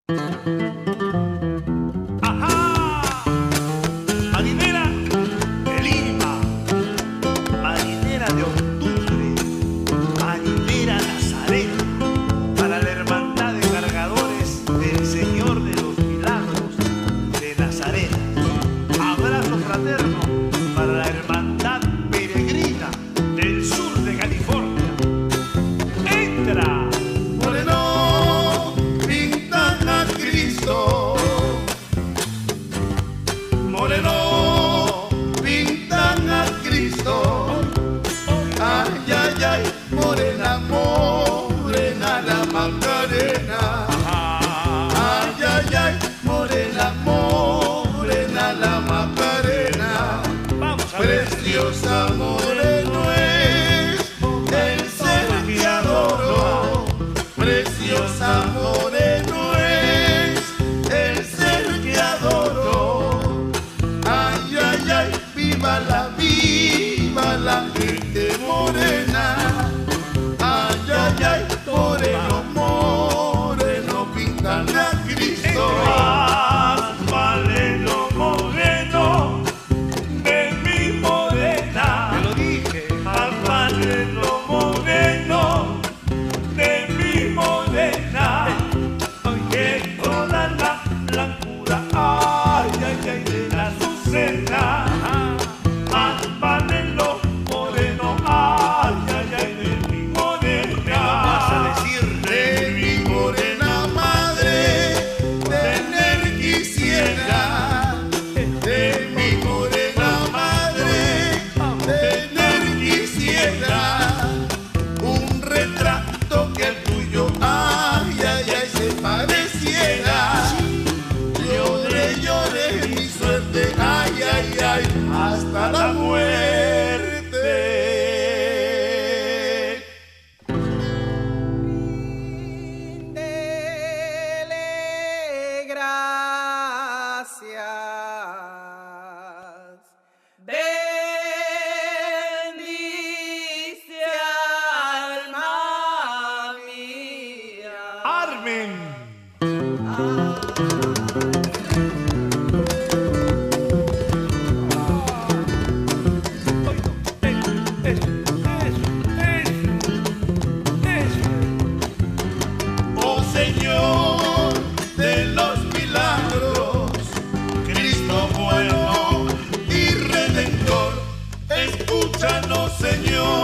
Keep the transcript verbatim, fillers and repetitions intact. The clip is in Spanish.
¡Ajá! Marinera de Lima, marinera de octubre, marinera Nazarena, para la hermandad de cargadores del Señor de los Milagros de Nazarena. Abrazo fraterno para la hermandad peregrina del sur de California. ¡Entra! Moreno, pintan a Cristo. Moreno, pintan a Cristo. Ay, ay, ay, morena, morena la Macarena. Ay, ay, ay, morena, morena la Macarena. Vamos a ver. Preciosa moreno es el ser que adoro. Preciosa moreno es el ser que adoro. Ay, ay, ay, viva la, viva la gente morena. Ay, ay, ay, moreno, moreno, pintan a Cristo. Más vale lo moreno de mi morena. Te lo dije. Más vale lo moreno de mi morena que toda la blancura, ay, ay, ay, de la azucena. Más vale lo moreno, ay, ay, ay, de mi morena. Vas a decir de mi morena madre, tener quisiera. De mi morena madre, tener quisiera. Un retrato que al tuyo, ay, ay, ay, se pareciera. Lloré, lloré mi suerte, ay, ay, ay, hasta la muerte. Dele gracias. Bendice alma mía. Armen. Oh Señor de los milagros, Cristo bueno y Redentor, escúchanos Señor.